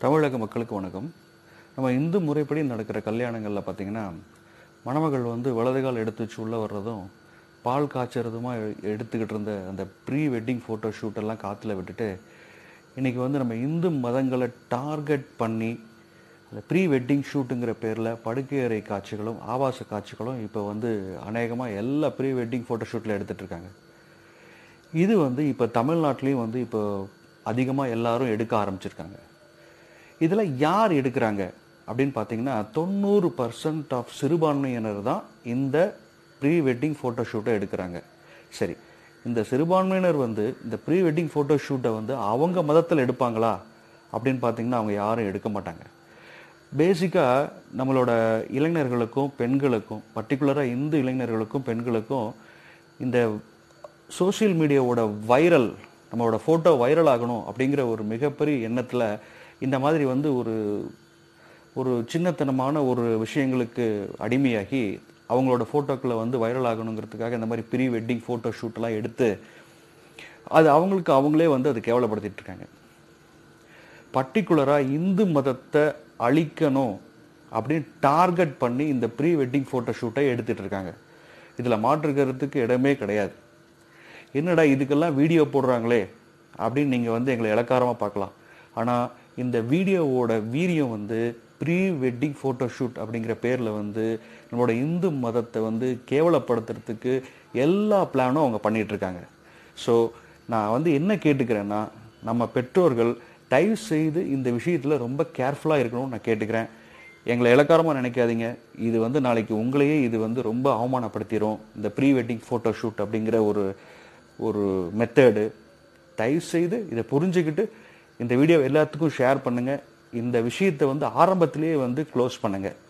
தமிழக மக்களுக்கு வணக்கம். நம்ம இந்து முறைப்படி நடக்கிற கல்யாணங்களில் பார்த்தீங்கன்னா, மணமகள் வலது கால் எடுத்து வச்சு உள்ளே வர்றதும், பால் காய்ச்சறதுமா எடுத்துக்கிட்டு இருந்த அந்த ப்ரீ வெட்டிங் ஃபோட்டோ ஷூட்டெல்லாம் காற்றுல விட்டுட்டு, இன்றைக்கி நம்ம இந்து மதங்களை டார்கெட் பண்ணி, அந்த ப்ரீ வெட்டிங் ஷூட்டுங்கிற பேரில் படுக்கை அறை காட்சிகளும் ஆபாச காட்சிகளும் இப்போ அநேகமாக எல்லா ப்ரீ வெட்டிங் ஃபோட்டோ ஷூட்டில் எடுத்துகிட்ருக்காங்க. இது இப்போ தமிழ்நாட்டிலையும் இப்போ அதிகமாக எல்லாரும் எடுக்க ஆரம்பிச்சிருக்காங்க. இதில் யார் எடுக்கிறாங்க அப்படின்னு பார்த்தீங்கன்னா, 90% ஆஃப் சிறுபான்மையினர் தான் இந்த ப்ரீ வெட்டிங் ஃபோட்டோ ஷூட்டை எடுக்கிறாங்க. சரி, இந்த சிறுபான்மையினர் இந்த ப்ரீ வெட்டிங் ஃபோட்டோ ஷூட்டை அவங்க மதத்தில் எடுப்பாங்களா அப்படின்னு பார்த்தீங்கன்னா, அவங்க யாரும் எடுக்க மாட்டாங்க. பேசிக்காக நம்மளோட இளைஞர்களுக்கும் பெண்களுக்கும், பர்டிகுலராக இந்து இளைஞர்களுக்கும் பெண்களுக்கும் இந்த சோஷியல் மீடியாவோட வைரல், நம்மளோட ஃபோட்டோ வைரல் ஆகணும் அப்படிங்கிற ஒரு மிகப்பெரிய எண்ணத்தில் இந்த மாதிரி ஒரு சின்னத்தனமான ஒரு விஷயங்களுக்கு அடிமையாகி அவங்களோட ஃபோட்டோக்களை வைரல் ஆகணுங்கிறதுக்காக இந்த மாதிரி ப்ரீ வெட்டிங் ஃபோட்டோ ஷூட்டெல்லாம் எடுத்து அது அவங்களே அது கேவலப்படுத்திட்டு இருக்காங்க. பர்டிகுலராக இந்து மதத்தை அழிக்கணும் அப்படின்னு டார்கெட் பண்ணி இந்த ப்ரீ வெட்டிங் ஃபோட்டோ ஷூட்டை எடுத்துகிட்டு இருக்காங்க. இதில் மாற்றுக்கிறதுக்கு இடமே கிடையாது. என்னடா இதுக்கெல்லாம் வீடியோ போடுறாங்களே அப்படின்னு நீங்கள் எங்களை இளக்காரமாக பார்க்கலாம். ஆனால் இந்த வீடியோவோட வீரியம் ப்ரீ வெட்டிங் ஃபோட்டோ ஷூட் அப்படிங்கிற பேரில் நம்மளோட இந்து மதத்தை கேவலப்படுத்துறதுக்கு எல்லா பிளானும் அவங்க பண்ணிகிட்ருக்காங்க. ஸோ நான் என்ன கேட்டுக்கிறேன்னா, நம்ம பெற்றோர்கள் தயவு செய்து இந்த விஷயத்தில் ரொம்ப கேர்ஃபுல்லாக இருக்கணும்னு நான் கேட்டுக்கிறேன். எங்களை இளக்காரமாக நினைக்காதீங்க. இது நாளைக்கு உங்களையே இது ரொம்ப அவமானப்படுத்திடும். இந்த ப்ரீ வெட்டிங் ஃபோட்டோ ஷூட் அப்படிங்கிற ஒரு மெத்தடு. தயவு செய்து இதை புரிஞ்சுக்கிட்டு இந்த வீடியோ எல்லாத்துக்கும் ஷேர் பண்ணுங்கள். இந்த விஷயத்தை ஆரம்பத்திலேயே க்ளோஸ் பண்ணுங்கள்.